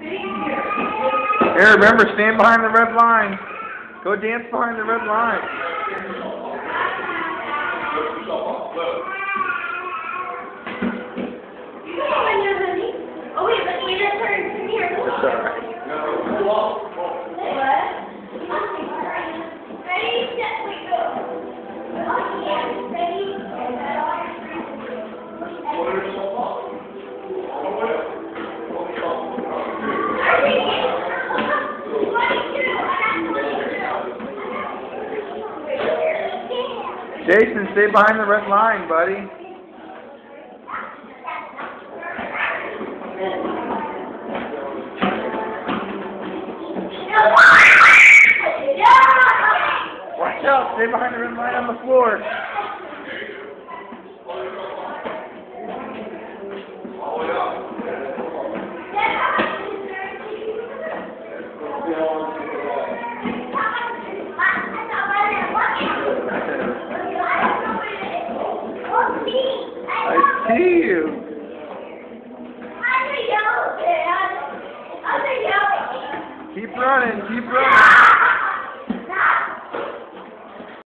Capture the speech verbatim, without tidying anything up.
Here, remember, stand behind the red line. Go dance behind the red line. Oh wait, but we just heard from here. It's alright. Ready, set, we go. Oh yeah, ready, Jason, stay behind the red line, buddy. Watch out, stay behind the red line on the floor. I see you. Keep running, keep running.